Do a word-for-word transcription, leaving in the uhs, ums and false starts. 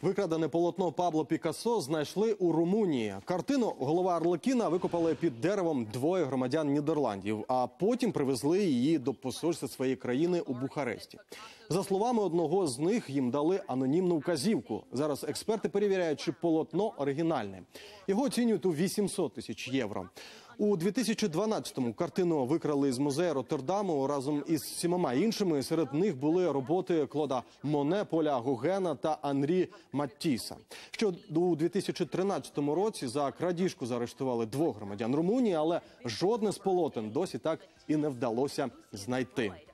Викрадене полотно Пабло Пікассо знайшли у Румунії. Картину «Голова Арлекіна» викопали під деревом двоє громадян Нідерландів, а потім привезли її до посольства своєї країни у Бухаресті. За словами одного з них, їм дали анонімну вказівку. Зараз експерти перевіряють, чи полотно оригінальне. Його оцінюють у вісімсот тисяч євро. У дві тисячі дванадцятому картину викрали з музею Роттердаму разом із сімома іншими. Серед них були роботи Клода Моне, Поля Гогена та Анрі Маттіса. Що у дві тисячі тринадцятому році за крадіжку заарештували двох громадян Румунії, але жодне з полотен досі так і не вдалося знайти.